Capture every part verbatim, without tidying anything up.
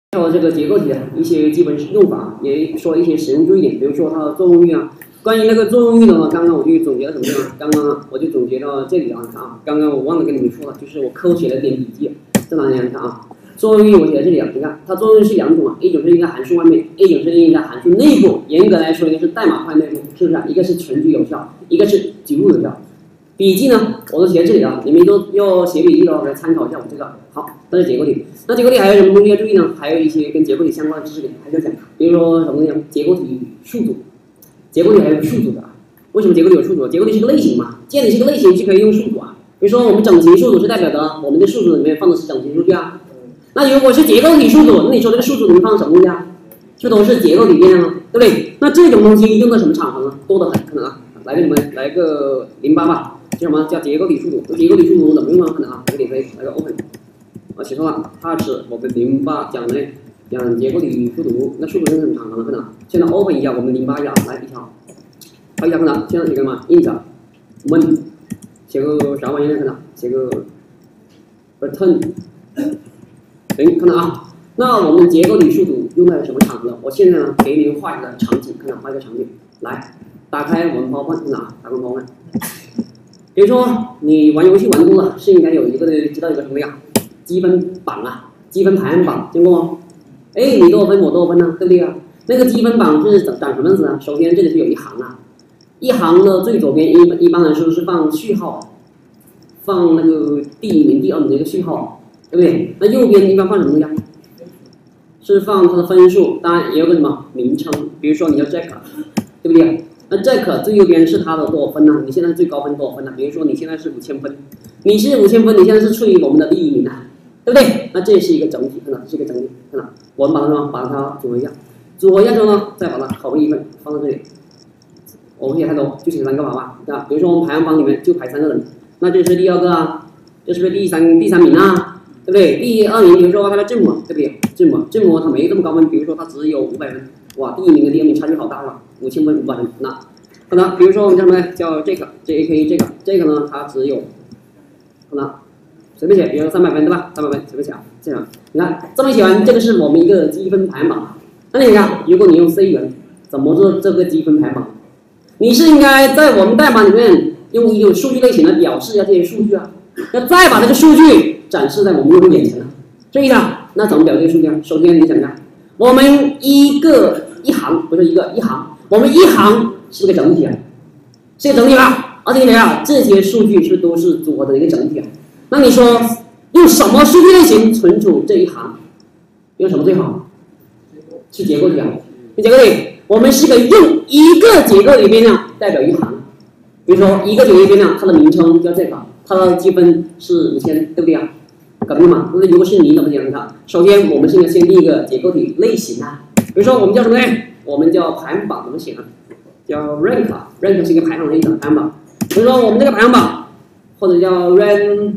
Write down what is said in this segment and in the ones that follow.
还有这个结构题的一些基本用法，也说一些使用注意点，比如说它的作用域啊。关于那个作用域的话，刚刚我就总结了什么呢？刚刚我就总结到这里啊，看啊，刚刚我忘了跟你们说了，就是我课后写了点笔记，在哪里啊？你看啊，作用域我写在这里啊，你看它作用域是两种啊，一种是应该函数外面，一种是应该函数内部。严格来说，应该是代码块内部，是不是啊？一个是全局有效，一个是局部有效。笔记呢，我都写在这里啊，你们都要写笔记的话，来参考一下我这个。好，这是结构题。那结构题还有什么东西要注意呢？还有一些跟结构题相关的知识点还是要讲，比如说什么东西？结构题数组，结构题还有数组的啊。为什么结构题有数组？结构题是个类型嘛，既然你是个类型，就可以用数组啊。比如说我们整形数组是代表的我们的数组里面放的是整形数据啊。那如果是结构题数组，那你说这个数组里面放什么东西啊？这都是结构里面的吗？对不对？那这种东西用在什么场合呢？多得很，可能啊，来给你们来个零八吧。叫什么叫结构体数组？结构体数组怎么用呢？可能啊，来个点可以来个 open。啊，写错了，它是我们零八讲的讲结构体数组，那数组用在什么场合呢？可能现在 open 一下我们零八一下，来一条，好一下可能现在写个什么 int when 写个啥玩意儿？可能写个 return。行，看到啊。那我们结构体数组用在什么场合？我现在呢给你们画一个场景，看到画一个场景，来打开我们 PowerPoint， 看到啊，打开 PowerPoint。比如说你玩游戏玩多了，是应该有一个的知道一个什么呀？积分榜啊，积分排行榜见过吗？哎，你多少分我多少分呢、啊，对不对啊？那个积分榜是长长什么样子啊？首先这里是有一行啊，一行的最左边一一般来说是放序号，放那个第一名、第二名的一个序号，对不对？那右边一般放什么东西啊？是放它的分数，当然也有个什么名称，比如说你叫 Jack， 对不对？那 Jack 最右边是它的多少分呢？你现在最高分多少分呢？比如说你现在是五千分，你是五千分，你现在是处于我们的第一名啊，对不对？那这是一个整体，看到是一个整体，看到我们把它什么把它组合一下，组合一下之后呢，再把它拷贝一份放到这里。我们写太多，就写三个吧吧，比如说我们排行榜里面就排三个人，那这是第二个啊，这是不是第三第三名啊？对不对？第二名，比如说他的字母，对不对？字母字母他没这么高分，比如说他只有五百分，哇，第一名跟第二名差距好大了，五千分五百分。那好的，比如说我们叫什么呢？叫这个 J A K 这个这个呢，它只有好的，随便写，比如说三百分对吧？三百分随便写啊，这样你看这么写完，这个是我们一个积分排行榜。那你看，如果你用 C 语言怎么做这个积分排行榜？你是应该在我们代码里面用一种数据类型来表示一下这些数据啊，要再把这个数据展示在我们用户眼前了。这一下，那怎么表这个数据啊？首先你想想，我们一个一行不是一个一行，我们一行是个整体啊，是个整体吧？而且你看这些数据是都是组合的一个整体啊。那你说用什么数据类型存储这一行？用什么最好？是结构体啊，是结构体。我们是个用一个结构里变量代表一行，比如说一个结构变量，它的名称叫这个，它的积分是五千，对不对啊？搞定嘛？那如果是你怎么讲它？首先我们现在先立一个结构体类型啊，比如说我们叫什么呢？我们叫排行榜，怎么写呢？叫 rank，rank 是一个排行的意思，排行榜。比如说我们这个排行榜，或者叫 rank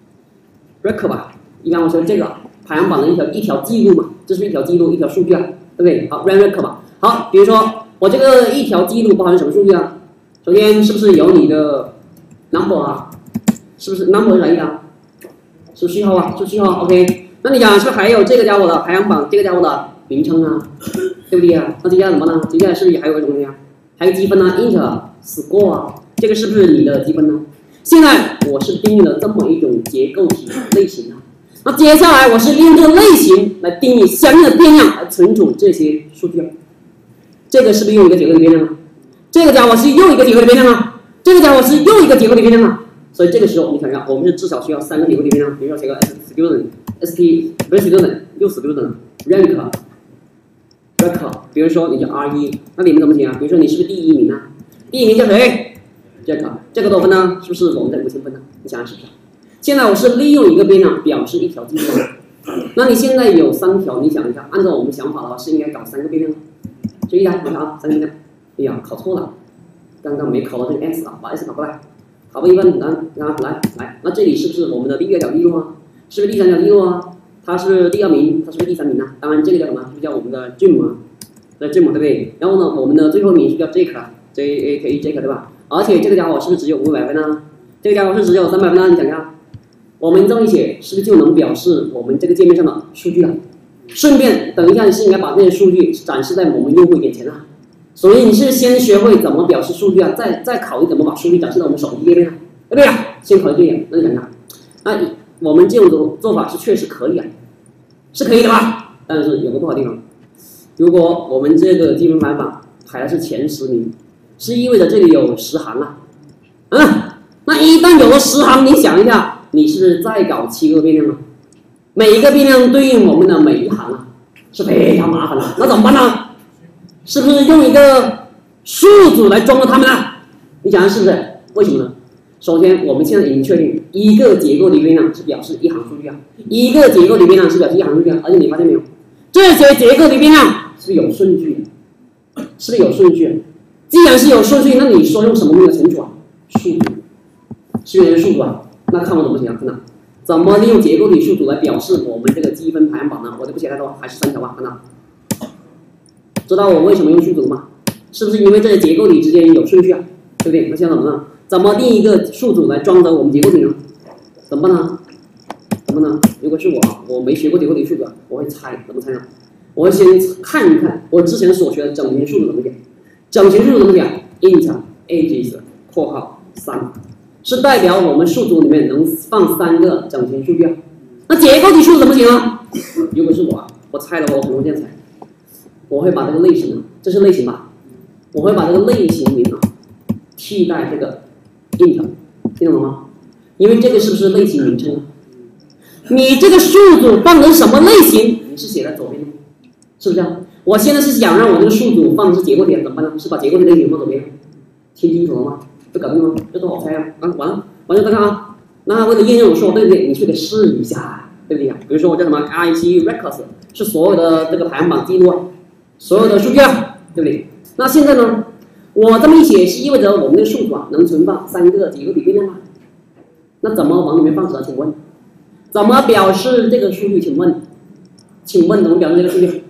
rank 吧，一般我说这个排行榜的一条一条记录嘛，这是一条记录，一条数据啊，对不对？好 rank 吧。好，比如说我这个一条记录包含什么数据啊？首先是不是有你的 number 啊？是不是 number 是啥意思啊？是序号啊，是序号 ，OK。那你讲是不是还有这个家伙的排行榜，这个家伙的名称啊，对不对啊？那接下来怎么呢？接下来是不是还有什么东西啊？还有积分啊 ，int score 啊，这个是不是你的积分呢？现在我是定义了这么一种结构体类型啊。那接下来我是利用这个类型来定义相应的变量来存储这些数据啊。这个是不是又一个结构的变量啊？这个家伙是又一个结构的变量啊？这个家伙是又一个结构的变量啊？所以这个时候你想想，我们是至少需要三个结构的变量，比如说写个 student、st 不是 student 又 student、rank、rank，比如说你叫 R 一，那你们怎么写啊？比如说你是不是第一名啊？第一名叫谁？这个这个多少分呢？是不是我们的五千分呢？你想想是不是？现在我是利用一个变量表示一条记录，那你现在有三条，你想一下，按照我们想法的话是应该搞三个变量。注意啊，你看啊，三个变量，哎呀，考错了，刚刚没考到这个 s 啊，把 s 考过来。好不一般，来来来来，那这里是不是我们的第一个条记录啊？是不是第三条记录啊？它是不是第二名？它是不是第三名啊？当然这个叫什么？是不是叫我们的 Jim 啊？这 Jim 对不对？然后呢，我们的最后一名是叫 Jake 啊 ，J A K Jake 对吧？而且这个家伙是不是只有五百分啊？这个家伙是只有三百分啊？你想想，我们这么一写，是不是就能表示我们这个界面上的数据了？ 顺便等一下你是应该把这些数据展示在我们用户眼前啊。所以你是先学会怎么表示数据啊，再再考虑怎么把数据展示到我们手机页面啊，对不对啊？先考虑这一点，那你想想，那我们这种做法是确实可以啊，是可以的吧？但是有个不好的地方，如果我们这个积分排行榜排的是前十名，是意味着这里有十行啊，嗯，那一旦有了十行，你想一下，你是再搞七个变量吗？每一个变量对应我们的每一行啊，是非常麻烦的，那怎么办呢？是不是用一个数组来装着它们呢？你想想是不是？为什么呢？首先，我们现在已经确定一个结构的变量是表示一行数据啊，一个结构的变量是表示一行数据啊，而且你发现没有，这些结构的变量是不是有顺序的？是不是有顺序的？既然是有顺序，那你说用什么东西来存储啊？数组，是不是数组啊？那看我怎么写啊？看到怎么利用结构体数组来表示我们这个积分排行榜呢？我就不写太多，还是三条吧，看到。知道我为什么用数组吗？是不是因为这些结构体之间有顺序啊？对不对？那现在怎么呢？怎么定一个数组来装着我们结构体呢？怎么办呢？怎么呢？如果是我，我没学过结构体数组，我会猜，怎么猜呢？我会先看一看我之前所学的整形数组怎么写。整形数组怎么写 ？int ages 括号三是代表我们数组里面能放三个整形数据啊。那结构体数组怎么写呢？如果是我，我猜的话，我可能会这样猜。我会把这个类型啊，这是类型吧？我会把这个类型名啊替代这个 int， 听懂了吗？因为这个是不是类型名称啊？你这个数组放的是什么类型？你是写在左边的，是不是啊？我现在是想让我这个数组放的是结构体，怎么办呢？是把结构体类型放左边，听清楚了吗？这搞定了吗？这多好猜啊！啊，完了，完了，再看啊。那为了验证我说的对不对，你去给试一下，对不对啊？比如说我叫什么 I C records， 是所有的这个排行榜记录啊。所有的数据啊，对不对？那现在呢，我这么一写，是意味着我们的数组啊能存放三个结构体变量吗？那怎么往里面放值啊？请问，怎么表示这个数据？请问，请问怎么表示这个数据？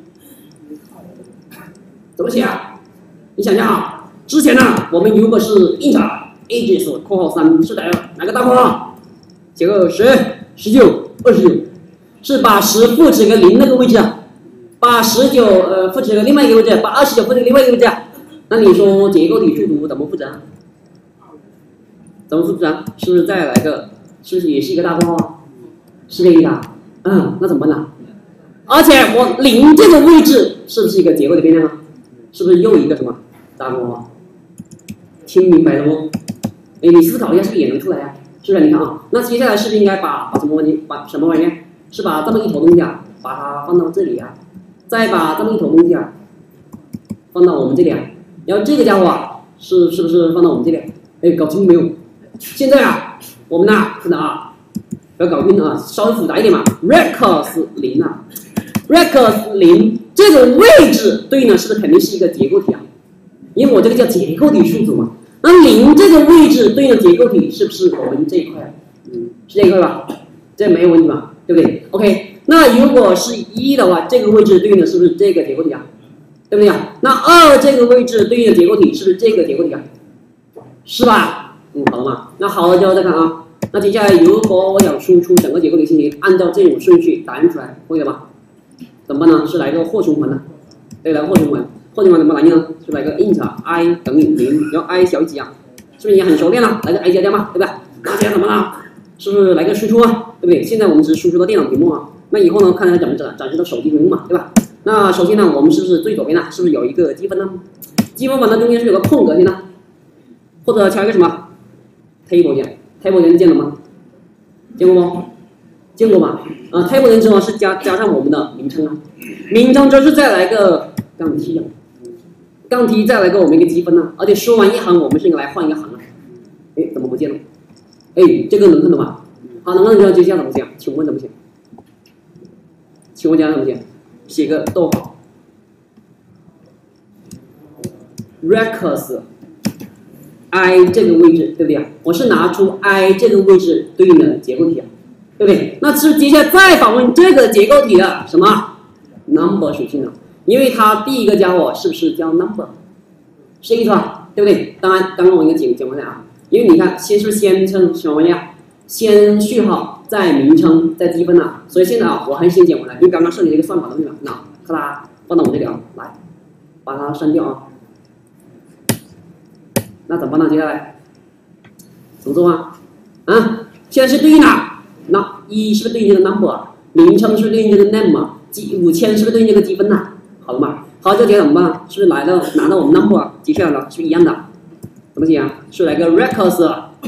怎么写啊？你想想啊，之前呢，我们如果是 int ages 括号三是哪个哪个大括号？写个十、十九、二十九，是把十复制个零那个位置啊。把十九呃复制个另外一个位置，把二十九复制另外一个位置，那你说结构体数组怎么复制啊？怎么复制啊？是不是再来个？是不是也是一个大括号啊？是这个的，嗯，那怎么办呢？而且我零这个位置是不是一个结构的变量啊？是不是又一个什么大括号？听明白了不？哎，你思考一下，是不是也能出来啊？是不是？你看啊，那接下来是不是应该把把什么问题？把什么玩意儿？是把这么一坨东西啊，把它放到这里啊？再把这么一坨东西啊放到我们这里啊，然后这个家伙啊是是不是放到我们这里？哎，搞清楚没有？现在啊，我们呢看到啊，要搞定啊，稍微复杂一点嘛 ，records 零啊 ，records 零这个位置对应的是不是肯定是一个结构体啊？因为我这个叫结构体数组嘛，那零这个位置对应的结构体是不是我们这一块？嗯，是这一块吧？这没有问题吧？对不对 ？OK。那如果是一的话，这个位置对应的是不是这个结构体啊？对不对啊？那二这个位置对应的结构体是不是这个结构体啊？是吧？嗯，好了嘛。那好了之后再看啊。那接下来如果我想输出整个结构体信息，按照这种顺序打印出来，会的吧？怎么办呢？是来个或循环呢？对，来个或循环。或循环怎么来呢？就来个 int i 等于零，然后 i 小于几啊？是不是也很熟练了？来个 i 加加嘛，对吧？那接下来怎么了？是不是来个输出啊？对不对？现在我们只是输出到电脑屏幕啊。那以后呢，看它怎么展展示到手机屏幕嘛，对吧？那首先呢，我们是不是最左边呢，是不是有一个积分呢？积分板的中间是有个空格键呢，或者敲一个什么 table 键 ，table 键见了吗？见过不？见过吧？啊 ，table 键之后是加加上我们的名称啊，名称就是再来个杠 T 啊，杠 T 再来个我们一个积分呢，而且说完一行，我们是应该来换一个行啊。哎，怎么不见了？哎，这个能看懂吗？好，能看懂接下来怎么写？请问怎么写？请问接下来怎么写？写个逗号 ，records i 这个位置对不对啊？我是拿出 i 这个位置对应的结构体啊，对不对？那是接下来再访问这个结构体的什么 number 属性呢？因为它第一个家伙是不是叫 number？ 是这个意思吧？对不对？当然，刚刚我应该讲讲完了啊，因为你看，先是不是先称什么玩意啊？先序号， 在名称，在积分啊。所以现在啊，我很先简我来，因为刚刚设计了一个算法的对吧？那咔啦放到我这里啊，来把它删掉啊。那怎么办呢？接下来怎么做啊？啊，现在是对应哪？那一是不是对应这个 number 啊？名称是不是对应这个 name 啊？积五千是不是对应这个积分呐、啊？好了嘛？好，这节怎么办？是不是来到拿到我们 number 啊？记下来了，是不是一样的？怎么写啊？是来个 records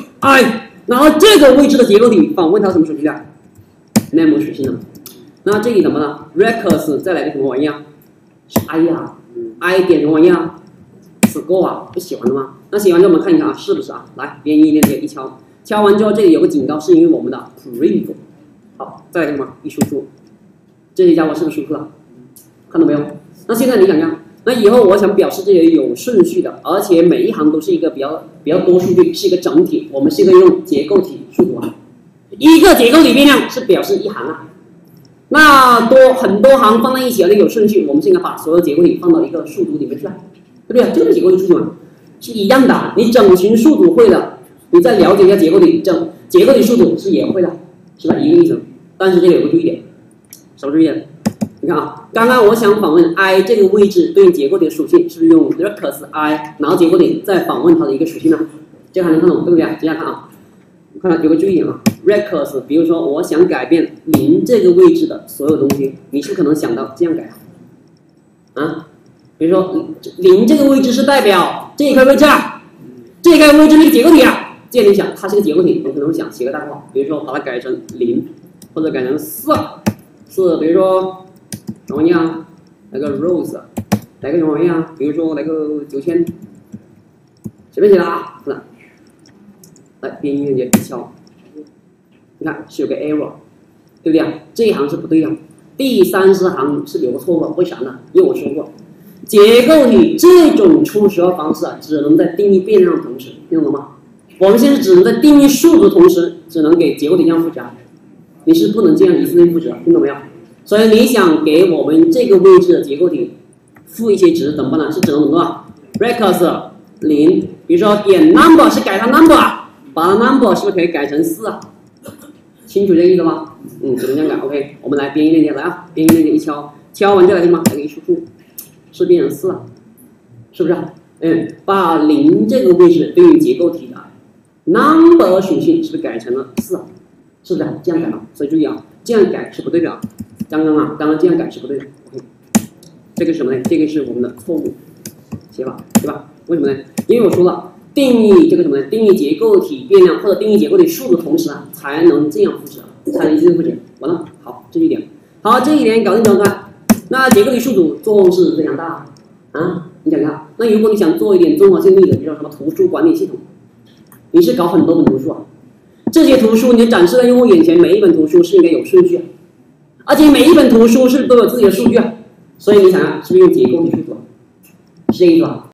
i， 然后这个位置的结构体访问它什么属性的 ？name 属性的。那这里怎么了 ？records 再来个什么玩意啊？是 i 呀、啊、，i 点什么玩意啊？死够啊！不喜欢的吗？那写完之后我们看一下啊，是不是啊？来，编译链接一敲，敲完之后这里有个警告，是因为我们的 print。好，再来什么？一输出，这些家伙是不是输出了？看到没有？那现在你想想，那以后我想表示这些有顺序的，而且每一行都是一个比较比较多数据，是一个整体。我们是一个用结构体数组啊，一个结构体变量是表示一行啊。那多很多行放在一起了有顺序，我们现在把所有结构体放到一个数组里面去，对不对？这个结构体数组嘛是一样的。你整群数组会的，你再了解一下结构体，整结构体数组是也会的，是吧？一个意思。但是这个有个注意点，什么注意点？你看啊，刚刚我想访问 i 这个位置对应结构体的属性，是不是用 records i， 然后结构体再访问它的一个属性呢？这个还能看懂对不对？接下来看啊，看到有个注意点啊 ，records， 比如说我想改变零这个位置的所有东西，你是不是可能想到这样改啊？啊，比如说零这个位置是代表这一块位置啊，这一块位置那个结构体啊，这样你想它是个结构体，你可能会想写个代号，比如说把它改成零，或者改成四，四，比如说。什么玩意啊？来个 rose， 来个什么玩意啊？比如说来个九千，随便写的啊，是的。来编译链接一敲，你看是有个 error， 对不对啊？这一行是不对的，第三十行是有个错误，为啥呢？因为我说过，结构体这种初始化方式啊，只能在定义变量的同时，听懂了吗？我们现在只能在定义数的同时，只能给结构体这样复杂，你是不能这样一次性复制的，听懂没有？所以你想给我们这个位置的结构体赋一些值怎么办呢？是只能怎么做 ？records 零，比如说点 number 是改成 number， 把它 number 是不是可以改成四啊？清楚这个意思吗？嗯，只能这样改。OK， 我们来编译链接来啊，编译链接一敲，敲完就来什么？来个一输出，是变成四了，是不是？嗯，把零这个位置对应结构体的 number 属性是不是改成了四啊？是不是这样改了？所以注意啊，这样改是不对的啊。刚刚啊，刚刚这样改是不对的。OK， 这个是什么呢？这个是我们的错误写法，对吧？为什么呢？因为我说了，定义这个什么呢？定义结构体变量或者定义结构体数的同时啊，才能这样复制啊，才能一次复制。完了，好，这一点，好，这一点搞定之后看，那结构体数组作用是非常大啊。你想看，那如果你想做一点综合性例子，比如说什么图书管理系统，你是搞很多本图书啊，这些图书你展示在用户眼前，每一本图书是应该有顺序啊。而且每一本图书是都有自己的数据啊，所以你想想是不是用结构体数组？是这个意思吧？